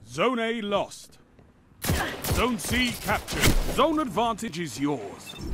Zone A lost. Zone C captured. Zone advantage is yours.